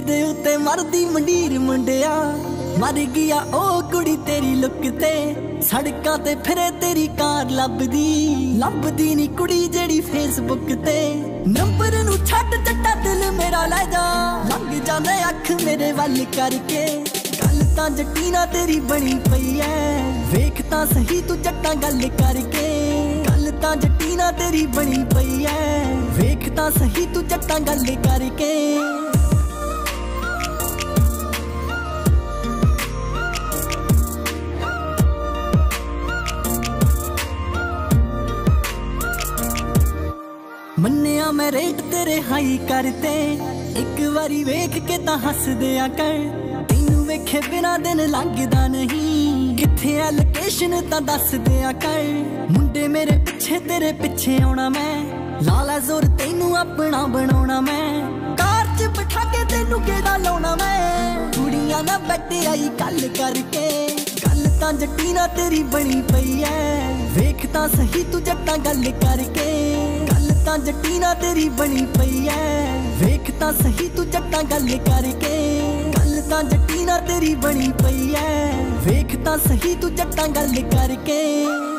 दे उत्ते मरदी मंडीर मुंडिया, मर गया ओ कुड़ी तेरी लुक ते। सड़कां ते फिरे तेरी कार लभदी नी कुड़ी जेड़ी फेसबुक ते। नंबर नू छड्ड जट्टा दिल मेरा लै जा, लंघ जांदे अख मेरे वल करके। गल तां जट्टी ना तेरी बनी पई ऐ, वेख तां सही तू जट्टा गल करके। गल तां जट्टी ना तेरी बनी पई ऐ, वेख तां सही तू जट्टा गल करके। मन्निया मैं रेट तेरे हाई करते, एक बारी वेख के तां हस दिया कर। तेनू वेखे बिना दिन लंघदा नहीं, किथे है लोकेशन तां दस दिया कर। मुंडे मेरे पिछे तेरे पिछे आउणा मैं, लाला जोर तेनू अपना बनाउणा मैं। कार च बिठा के तेनू गेड़ा लाउणा मैं, कुड़ियां ना बैठे आई गल करके। गल तां जट्टी ना तेरी बनी पई ऐ, वेख तां सही तू जट्टा गल करके। तां जट्टी ना तेरी बनी पई ऐ, वेख तां सही तू जट्टा गल करके। गल तां जट्टी ना तेरी बनी पई ऐ, वेख तां सही तू जट्टा गल करके।